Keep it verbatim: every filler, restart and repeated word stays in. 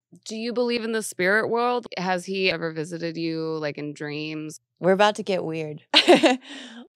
Do you believe in the spirit world? Has he ever visited you, like, in dreams? We're about to get weird.